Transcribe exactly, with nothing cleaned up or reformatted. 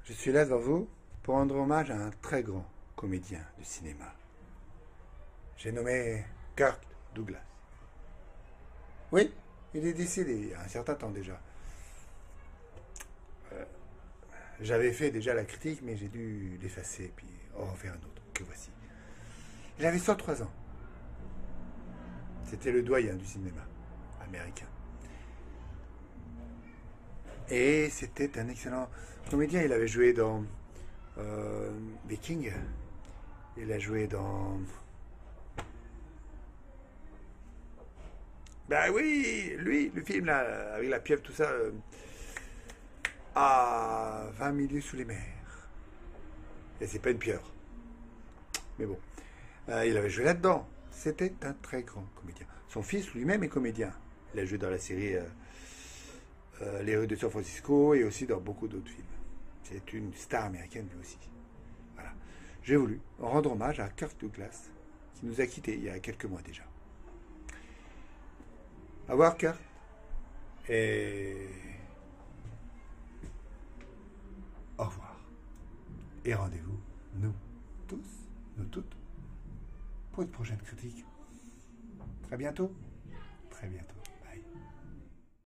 Je suis là devant vous pour rendre hommage à un très grand comédien du cinéma. J'ai nommé Kirk Douglas. Oui, il est décédé il y a un certain temps déjà. Euh, J'avais fait déjà la critique, mais j'ai dû l'effacer puis en faire un autre. Que voici. Il avait cent trois ans. C'était le doyen du cinéma américain. Et c'était un excellent comédien. Il avait joué dans euh, Viking. Il a joué dans... Ben oui, lui, le film là, avec la pieuvre, tout ça, euh, à vingt milieux sous les mers. Et c'est pas une pieuvre. Mais bon, euh, il avait joué là-dedans. C'était un très grand comédien. Son fils lui-même est comédien. Il a joué dans la série euh, euh, Les rues de San Francisco et aussi dans beaucoup d'autres films. C'est une star américaine lui aussi. Voilà. J'ai voulu rendre hommage à Kirk Douglas, qui nous a quittés il y a quelques mois déjà. Au revoir, Kirk. Et au revoir. Et rendez-vous, nous tous, nous toutes, pour une prochaine critique. Très bientôt. Très bientôt.